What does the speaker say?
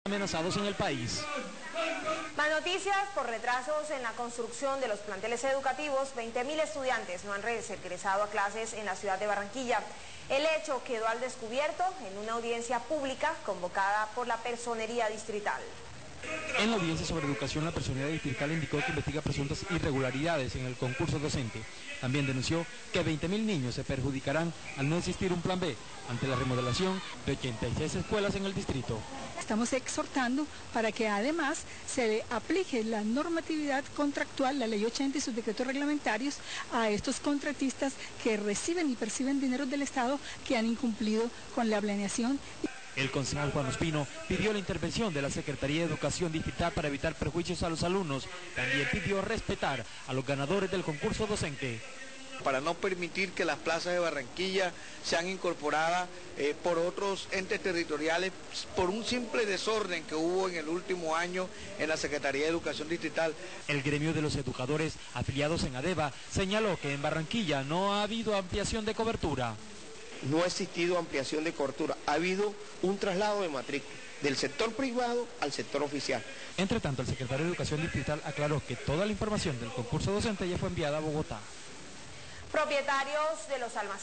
amenazados en el país. Más noticias: por retrasos en la construcción de los planteles educativos, 20.000 estudiantes no han regresado a clases en la ciudad de Barranquilla. El hecho quedó al descubierto en una audiencia pública convocada por la Personería Distrital. En la audiencia sobre educación, la Personería Distrital indicó que investiga presuntas irregularidades en el concurso docente. También denunció que 20.000 niños se perjudicarán al no existir un plan B ante la remodelación de 86 escuelas en el distrito. Estamos exhortando para que además se aplique la normatividad contractual, la Ley 80 y sus decretos reglamentarios a estos contratistas que reciben y perciben dinero del Estado que han incumplido con la planeación. El concejal Juan Ospino pidió la intervención de la Secretaría de Educación Distrital para evitar perjuicios a los alumnos. También pidió respetar a los ganadores del concurso docente. Para no permitir que las plazas de Barranquilla sean incorporadas por otros entes territoriales por un simple desorden que hubo en el último año en la Secretaría de Educación Distrital. El gremio de los educadores afiliados en ADEVA señaló que en Barranquilla no ha habido ampliación de cobertura. No ha existido ampliación de cobertura, ha habido un traslado de matrícula del sector privado al sector oficial. Entre tanto, el secretario de Educación Distrital aclaró que toda la información del concurso docente ya fue enviada a Bogotá. Propietarios de los almacenes